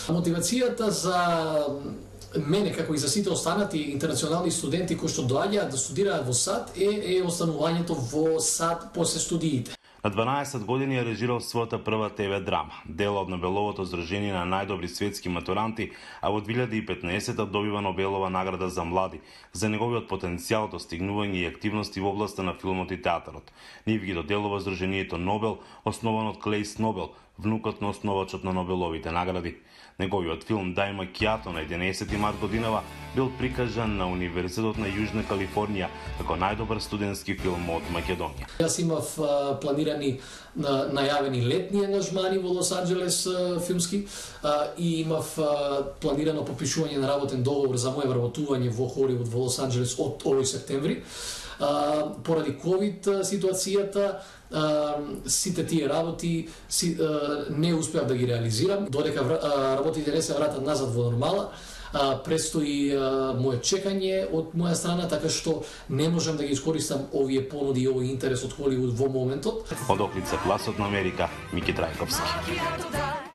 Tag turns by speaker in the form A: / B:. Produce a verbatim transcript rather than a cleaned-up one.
A: Мотивацијата за мене, како и за сите останати интернационални студенти кои што доаѓаат да студираат во САД е, е останувањето во САД после студиите.
B: На дванаесет години е режирал својата прва те ве драма, дел од Нобеловото здружение на најдобри светски матуранти, а во две илјади и петнаесета добива Нобелова награда за млади за неговиот потенцијал, достигнување и активности во областа на филмот и театарот. Нив ги доделува здружението Нобел, основано од Клејс Нобел, внукот на основачот на Нобеловите награди. Неговиот филм Дај макијато на единаесети март годинава бил прикажан на Универзитетот на Јужна Калифорнија како најдобар студентски филм од Македонија.
A: Јас имав а, планирани а, најавени летни ангажмани во Лос Анџелес а, филмски а, и имав а, планирано подпишување на работен договор за моје вработување во Холивуд во Лос Анџелес од овој септември. А, поради ковид ситуацијата сите тие работи си, а, не успеав да ги реализирам. Додека а, работите не се вратат назад во нормала, а, престои а, моје чекање од моја страна, така што не можам да ги искористам овие понуди и овој интерес од Холивуд во моментот.
B: Од Охридска, гласот на Америка, Мики Трајковски.